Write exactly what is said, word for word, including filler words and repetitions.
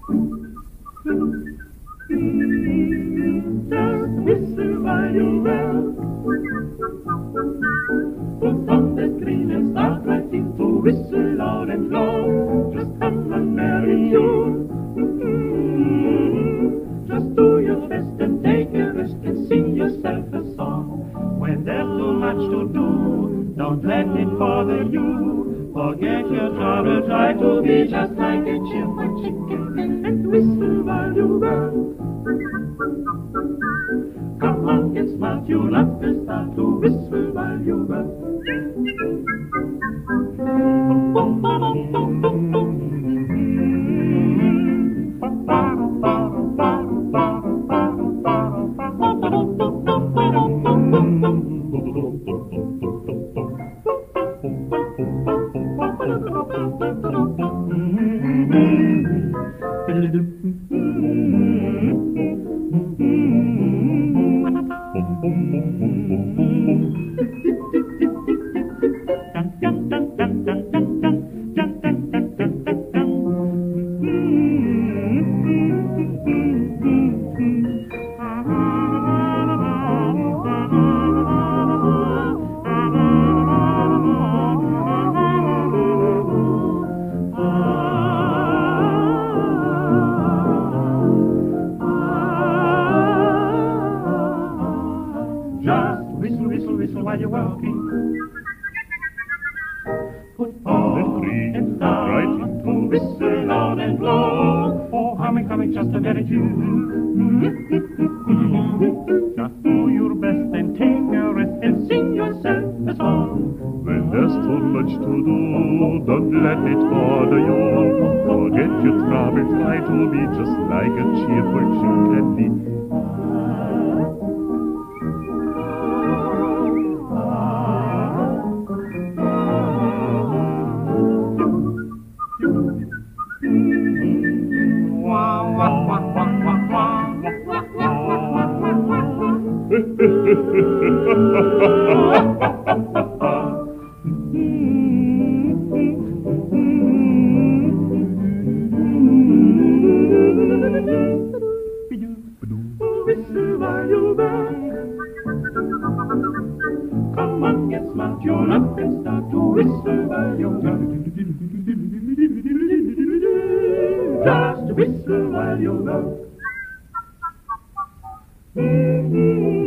Just whistle while you well. Put on that green and start right in to whistle loud and low. Just hum a merry tune. Just do your best and take a rest and sing yourself a song. When there's too much to do, don't let it bother you. Forget your trouble, try to be just like a cheerful chicken and whistle while you run. Come on, get smart, you'll have to start to whistle while you run. Just whistle, whistle, whistle while you're walking. Put on and start right into whistle loud and low. Oh, humming, humming, just a merry tune. Just do your best and take a rest and sing yourself a song. When there's too much to do, don't let it bother you. Forget your trouble, try to be just like a cheerful chicken. Whistle while you run. Come on, get smart, you'll up and start to whistle while you run. Just whistle while you run.